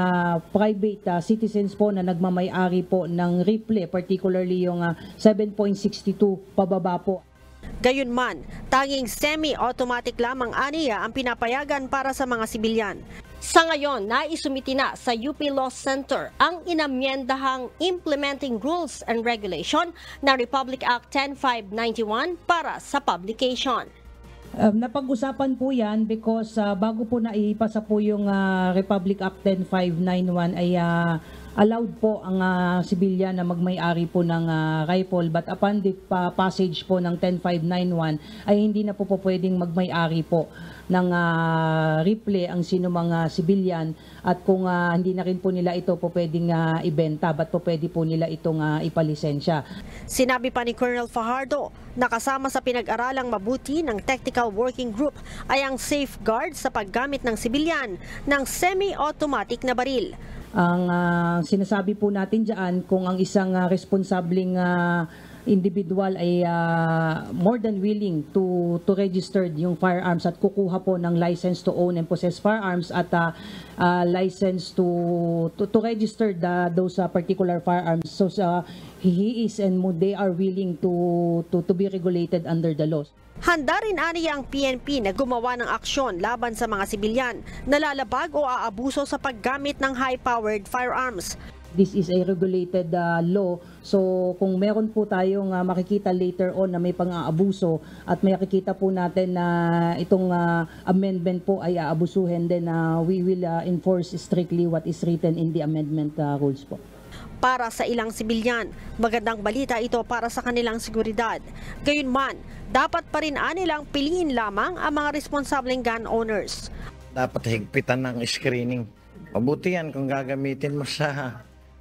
private uh, citizens po na nagmamay-ari po ng replay, particularly yung uh, seven point six two pababa po. Gayunman, tanging semi-automatic lamang aniya ang pinapayagan para sa mga sibilyan. Sa ngayon, naisumiti na sa U P Law Center ang inamyendahang Implementing Rules and Regulation na Republic Act ten five ninety-one para sa publication. Um, napag-usapan po yan because uh, bago po na ipasa po yung uh, Republic Act ten five ninety-one ay uh, allowed po ang uh, sibilyan na magmay-ari po ng uh, rifle, but upon the uh, passage po ng ten five ninety-one ay hindi na po po pwedeng magmay-ari po ng uh, rifle ang sino mga sibilyan, at kung uh, hindi na rin po nila ito po pwedeng uh, ibenta, but po pwede po nila itong uh, ipalisensya. Sinabi pa ni Colonel Fajardo na kasama sa pinag-aralang mabuti ng Technical Working Group ay ang safeguard sa paggamit ng sibilyan ng semi-automatic na baril. Ang uh, sinasabi po natin dyan, kung ang isang uh, responsableng uh, individual ay uh, more than willing to to register yung firearms at kukuha po ng license to own and possess firearms at uh, uh, license to, to to register the, those uh, particular firearms, so uh, he is and they are willing to to to be regulated under the laws. Handa rin aniya ang P N P na gumawa ng aksyon laban sa mga sibilyan na lalabag o aabuso sa paggamit ng high-powered firearms. This is a regulated uh, law, so kung meron po tayong uh, makikita later on na may pang-aabuso at may makikita po natin na uh, itong uh, amendment po ay aabusuhin, then uh, we will uh, enforce strictly what is written in the amendment uh, rules po. Para sa ilang sibilyan, magandang balita ito para sa kanilang seguridad. Gayunman, dapat pa rin anilang piliin lamang ang mga responsableng gun owners. Dapat higpitan ng screening. Mabuti yan kung gagamitin mo sa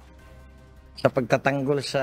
sa pagtatanggol sa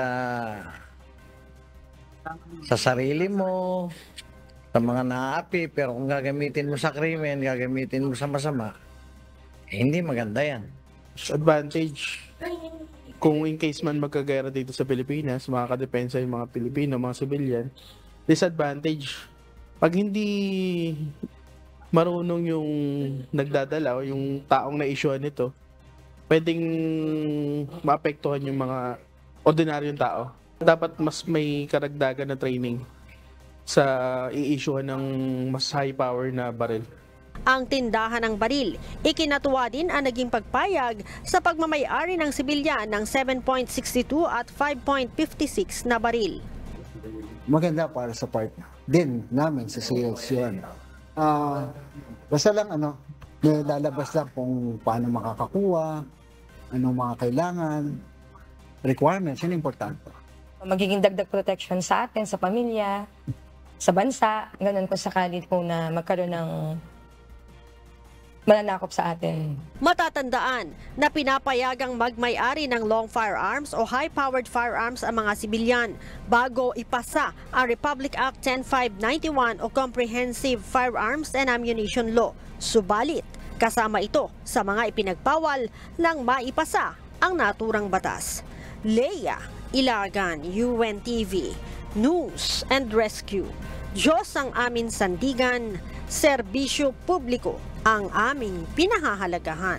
sa sarili mo, sa mga naaapi, pero kung gagamitin mo sa krimen, gagamitin mo sa masama, eh, hindi maganda yan. Advantage, kung in case man magkagera dito sa Pilipinas, makakadepensa yung mga Pilipino, mga civilian. Disadvantage, pag hindi marunong yung nagdadala o yung taong na-issuean nito, pwedeng maapektuhan yung mga ordinaryong tao. Dapat mas may karagdagan na training sa i-issuean ng mas high power na baril. Ang tindahan ng baril, ikinatuwa din ang naging pagpayag sa pagmamay-ari ng sibilyan ng seven point six two at five point five six na baril. Maganda para sa part din namin sa sales yun. Uh, basta lang ano, lalabas lang kung paano makakakuha, anong mga kailangan, requirements, yun importante. Magiging dagdag protection sa atin, sa pamilya, sa bansa, ganun kung sakali po na magkaroon ng mananakop sa atin. Matatandaan na pinapayagang magmay-ari ng long firearms o high-powered firearms ang mga sibilyan bago ipasa ang Republic Act ten five ninety-one o Comprehensive Firearms and Ammunition Law. Subalit, kasama ito sa mga ipinagbawal nang maipasa ang naturang batas. Leia Ilagan, U N T V, News and Rescue. Diyos ang aming sandigan, serbisyo publiko ang aming pinahahalagahan.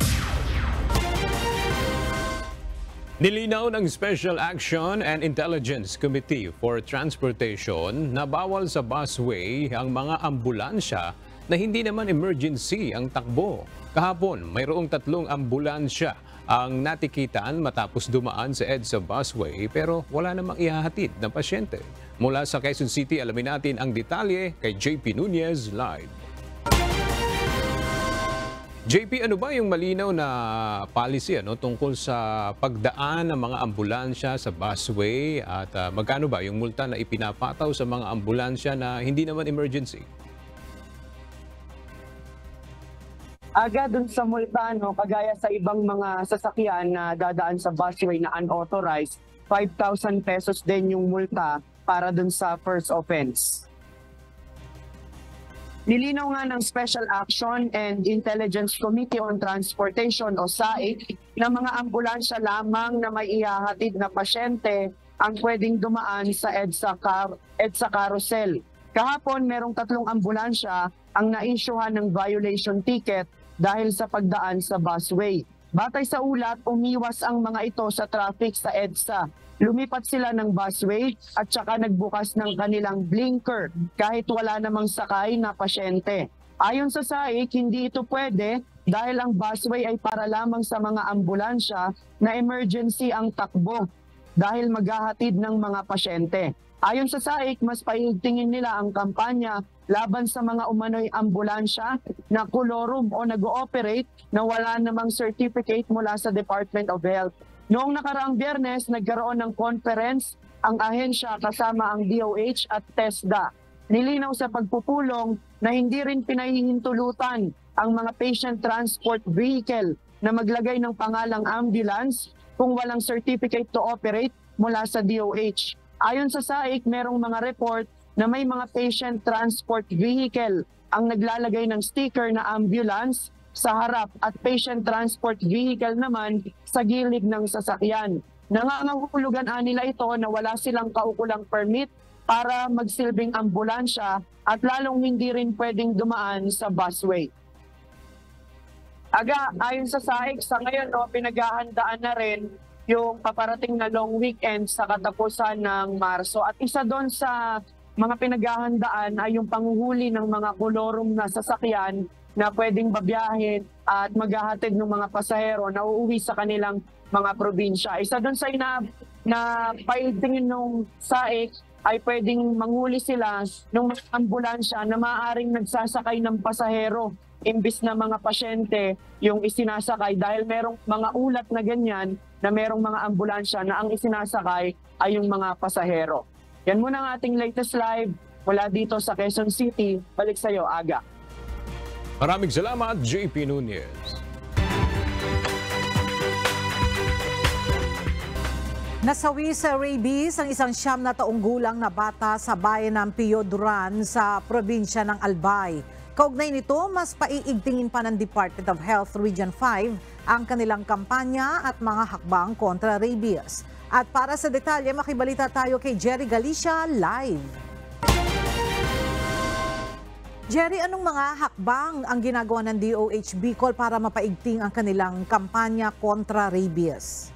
Nilinaw ng Special Action and Intelligence Committee for Transportation na bawal sa busway ang mga ambulansya na hindi naman emergency ang takbo. Kahapon, mayroong tatlong ambulansya ang natikitan matapos dumaan sa EDSA busway pero wala namang ihahatid ng pasyente. Mula sa Quezon City, alamin natin ang detalye kay J P Nunez live. J P, ano ba yung malinaw na policy ano, tungkol sa pagdaan ng mga ambulansya sa busway at uh, magkano ba yung multa na ipinapataw sa mga ambulansya na hindi naman emergency? Aga dun sa multa, no, kagaya sa ibang mga sasakyan na dadaan sa busway na unauthorized, five thousand pesos din yung multa para dun sa first offense. Nilinaw nga ng Special Action and Intelligence Committee on Transportation o S A I na mga ambulansya lamang na may ihahatid na pasyente ang pwedeng dumaan sa EDSA, car EDSA carousel. Kahapon, merong tatlong ambulansya ang na-issuehan ng violation ticket dahil sa pagdaan sa busway. Batay sa ulat, umiwas ang mga ito sa traffic sa EDSA. Lumipat sila ng busway at saka nagbukas ng kanilang blinker kahit wala namang sakay na pasyente. Ayon sa S A I C, hindi ito pwede dahil ang busway ay para lamang sa mga ambulansya na emergency ang takbo dahil maghahatid ng mga pasyente. Ayon sa S A I C, mas paigtingin nila ang kampanya laban sa mga umano'y ambulansya na kolorum o nag-ooperate na wala namang certificate mula sa Department of Health. Noong nakaraang Biyernes, nagkaroon ng conference ang ahensya kasama ang D O H at TESDA. Nilinaw sa pagpupulong na hindi rin pinahihintulutan ang mga patient transport vehicle na maglagay ng pangalang ambulance kung walang certificate to operate mula sa D O H. Ayon sa S A I C, merong mga report na may mga patient transport vehicle ang naglalagay ng sticker na ambulance sa harap at patient transport vehicle naman sa gilid ng sasakyan. Nangangahulugan nila ito na wala silang kaukulang permit para magsilbing ambulansya at lalong hindi rin pwedeng dumaan sa busway. Aga, ayon sa S A I C, sa ngayon no, pinaghahandaan na rin yung paparating na long weekend sa katapusan ng Marso. At isa doon sa mga pinaghahandaan ay yung panghuhuli ng mga kolorum na sasakyan na pwedeng babiyahin at maghahatid ng mga pasahero na uuwi sa kanilang mga probinsya. Isa doon sa ina na paigtingin ng S A I C ay pwedeng manghuli sila ng mga ambulansya na maaaring nagsasakay ng pasahero imbis na mga pasyente yung isinasakay dahil merong mga ulat na ganyan na merong mga ambulansya na ang isinasakay ay yung mga pasahero. Yan muna ang ating latest live mula dito sa Quezon City. Balik sa iyo, Aga. Maraming salamat, J P Nunez. Nasawi sa rabies ang isang siyam na taong gulang na bata sa bayan ng Pioduran sa probinsya ng Albay. Kaugnay nito, mas paiigtingin pa ng Department of Health Region five ang kanilang kampanya at mga hakbang kontra rabies. At para sa detalye, makibalita tayo kay Jerry Galicia live. Jerry, anong mga hakbang ang ginagawa ng D O H Bicol para mapaigting ang kanilang kampanya kontra rabies?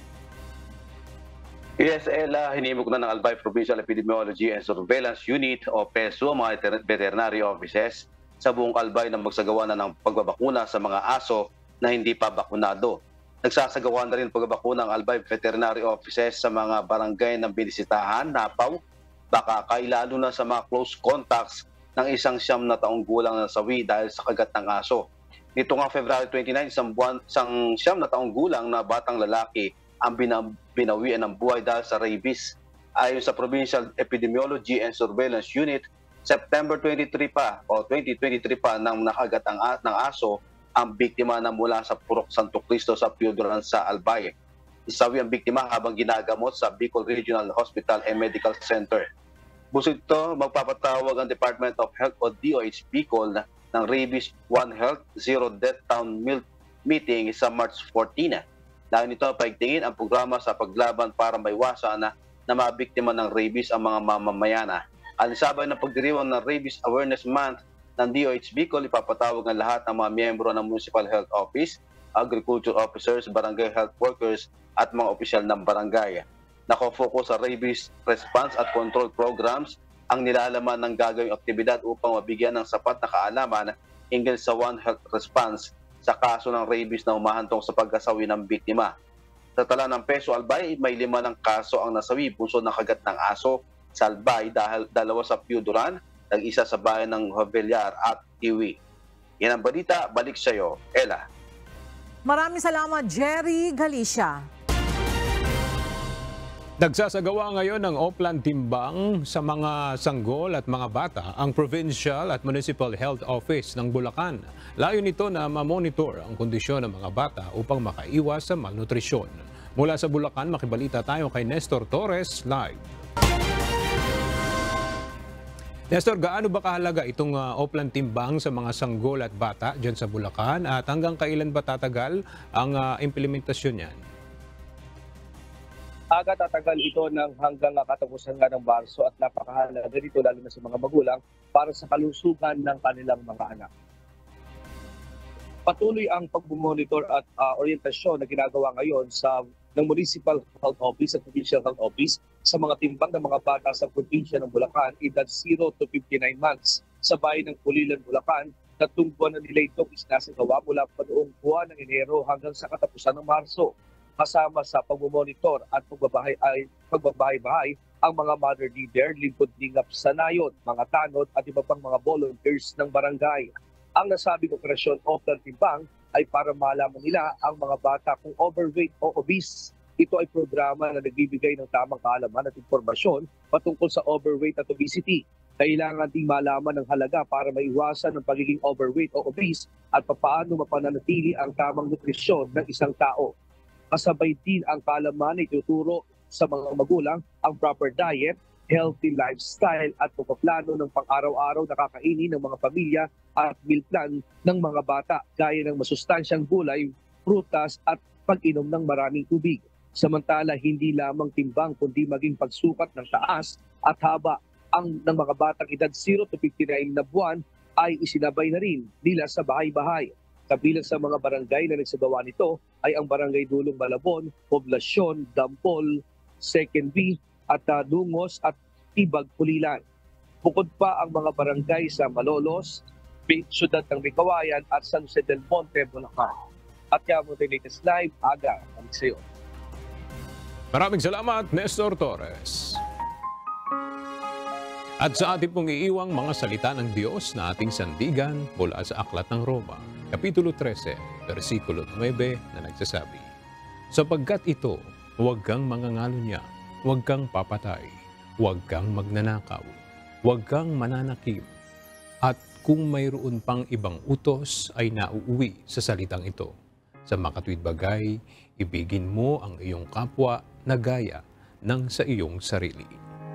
Yes, Ella, hinimok na ng Albay Provincial Epidemiology and Surveillance Unit o PESU ang mga veterinary offices sa buong Albay na magsagawa na ng pagbabakuna sa mga aso na hindi pa bakunado. Nagsasagawa na rin pagbabakuna ng Albay Veterinary Offices sa mga barangay ng binisitahan, Napaw, Bakakay, lalo na sa mga close contacts ng isang siyam na taong gulang na nasawi dahil sa kagat ng aso. Nito nga February twenty-nine, isang, buwan, isang siyam na taong gulang na batang lalaki ang binawian ng buhay dahil sa rabies. Ayon sa Provincial Epidemiology and Surveillance Unit, September twenty-three pa o twenty twenty-three pa nang nakagat ang, ng aso ang biktima na mula sa Purok Santo Cristo sa Pioduran sa Albay. Isawi ang biktima habang ginagamot sa Bicol Regional Hospital and Medical Center. Busog ito, magpapatawag ang Department of Health o D O H Bicol ng Rabies One Health Zero Death Town Meeting sa March fourteen. Dahil nito paigtingin ang programa sa paglaban para maiwasan na, na mabiktima ng rabies ang mga mamamayana. Alisabay ng pagdiriwang ng Rabies Awareness Month ng D O H Bicol, ipapatawag ng lahat ng mga miyembro ng Municipal Health Office, Agriculture Officers, Barangay Health Workers at mga opisyal ng barangay. Nakafocus sa rabies response at control programs ang nilalaman ng gagawing aktibidad upang mabigyan ng sapat na kaalaman hinggil sa One Health Response sa kaso ng rabies na umahantong sa pagkasawi ng biktima. Sa tala ng Peso Albay, may lima ng kaso ang nasawi puso ng kagat ng aso sa Albay dahil dalawa sa Pioduran, nag-isa sa bayan ng Jovellar at Tiwi. Yan ang balita, balik sa iyo, Ella. Maraming salamat, Jerry Galicia. Nagsasagawa ngayon ng Oplan Timbang sa mga sanggol at mga bata ang Provincial at Municipal Health Office ng Bulacan. Layo nito na mamonitor ang kondisyon ng mga bata upang makaiwas sa malnutrisyon. Mula sa Bulacan, makibalita tayo kay Nestor Torres live. Nestor, gaano ba kahalaga itong uh, Oplan Timbang sa mga sanggol at bata dyan sa Bulacan at hanggang kailan ba tatagal ang uh, implementasyon niyan? Aga tatagal ito ng hanggang katapusan nga ng Marso at napakahalaga dito lalo na sa mga magulang para sa kalusugan ng kanilang mga anak. Patuloy ang pag-monitor at uh, orientasyon na ginagawa ngayon sa ng Municipal Health Office at Provincial Health Office sa mga timbang ng mga bata sa probinsya ng Bulacan, edad zero to fifty-nine months. Sa bayan ng Pulilan, Bulacan, tatlong buwan na nila itong isinasagawa mula pa noong buwan ng Enero hanggang sa katapusan ng Marso. Kasama sa pag-monitor at pagbabahay ay pagbabahay-bahay ang mga mother leader, lingkod-lingap sa nayon, mga tanod at iba pang mga volunteers ng barangay. Ang nasabing operasyon Oplan Timbang ay para malaman nila ang mga bata kung overweight o obese. Ito ay programa na nagbibigay ng tamang kaalaman at impormasyon patungkol sa overweight at obesity. Kailangan ding malaman ng halaga para maiwasan ang pagiging overweight o obese at papaano mapananatili ang tamang nutrisyon ng isang tao. Kasabay din ang kaalaman na ituturo sa mga magulang ang proper diet, healthy lifestyle at pagpaplano ng pang-araw-araw na kakainin ng mga pamilya at meal plan ng mga bata gaya ng masustansyang gulay, prutas at pag-inom ng maraming tubig. Samantala, hindi lamang timbang kundi maging pagsukat ng taas at haba ang ng mga batang edad zero to fifty-nine na buwan ay isinabay na rin nila sa bahay-bahay. Kabilang sa mga barangay na nagsagawa nito ay ang Barangay Dulong Malabon, Poblasyon, Dampol, Second B, at uh, Dungos at Tibag, Pulilan. Bukod pa ang mga barangay sa Malolos, Siyudad ng Bicawayan at San Jose del Monte, Bulacan. At yan mo tayo latest live, aga, balik sa iyo. Maraming salamat, Nestor Torres. At sa ating pong iiwang mga salita ng Diyos na ating sandigan mula sa Aklat ng Roma, Kapitulo thirteen, versikulo nine na nagsasabi, sapagkat ito, huwag kang mangangalunya, huwag kang papatay, huwag kang magnanakaw, huwag kang mananakip, at kung mayroon pang ibang utos ay nauuwi sa salitang ito. Sa makatwid bagay, ibigin mo ang iyong kapwa na gaya ng sa iyong sarili.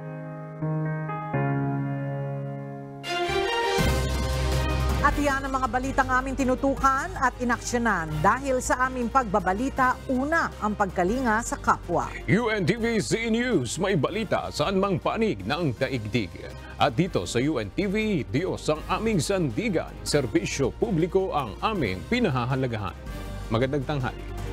At yan ang mga balitang aming tinutukan at inaksyonan. Dahil sa aming pagbabalita, una ang pagkalinga sa kapwa. U N T V Z News, may balita saan mang panig ng daigdig. At dito sa U N T V, Diyos ang aming sandigan, serbisyo publiko ang aming pinahahalagahan. Magandang tanghali.